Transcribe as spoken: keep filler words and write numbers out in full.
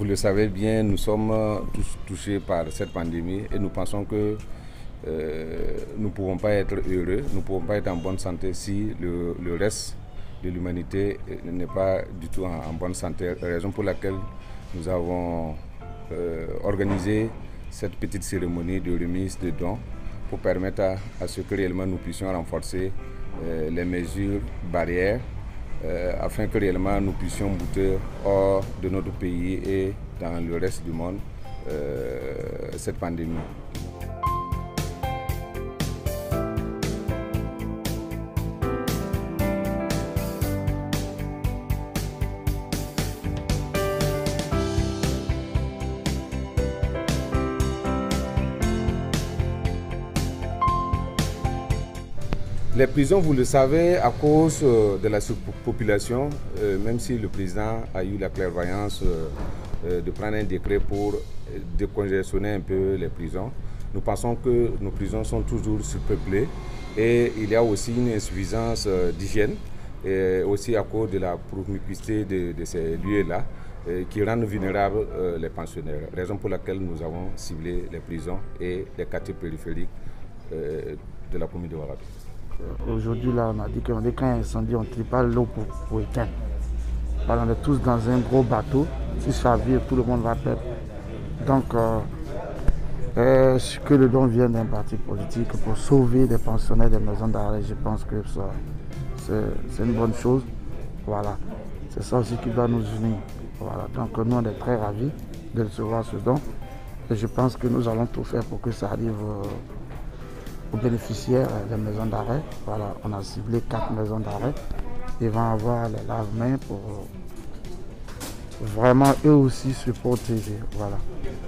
vous le savez bien, nous sommes tous touchés par cette pandémie et nous pensons que euh, nous ne pouvons pas être heureux, nous ne pouvons pas être en bonne santé si le, le reste de l'humanité n'est pas du tout en, en bonne santé. Raison pour laquelle nous avons euh, organisé cette petite cérémonie de remise de dons pour permettre à, à ce que réellement nous puissions renforcer euh, les mesures barrières euh, afin que réellement nous puissions bouter hors de notre pays et dans le reste du monde euh, cette pandémie. Les prisons, vous le savez, à cause de la surpopulation, euh, même si le président a eu la clairvoyance euh, de prendre un décret pour décongestionner un peu les prisons, nous pensons que nos prisons sont toujours surpeuplées et il y a aussi une insuffisance euh, d'hygiène, et aussi à cause de la promiscuité de, de ces lieux-là, euh, qui rendent vulnérables euh, les pensionnaires. Raison pour laquelle nous avons ciblé les prisons et les quartiers périphériques euh, de la commune de Ouagadougou. Aujourd'hui, là, on a dit qu'on est quand il y a un incendie, on ne tire pas l'eau pour, pour éteindre. Alors, on est tous dans un gros bateau. Si ça vire, tout le monde va perdre. Donc, euh, euh, que le don vienne d'un parti politique pour sauver des pensionnaires des maisons d'arrêt, je pense que c'est une bonne chose. Voilà. C'est ça aussi qui doit nous unir. Voilà. Donc, nous, on est très ravis de recevoir ce don. Et je pense que nous allons tout faire pour que ça arrive euh, aux bénéficiaires des maisons d'arrêt. Voilà, on a ciblé quatre maisons d'arrêt. Ils vont avoir les lave-mains pour vraiment eux aussi se protéger. Voilà.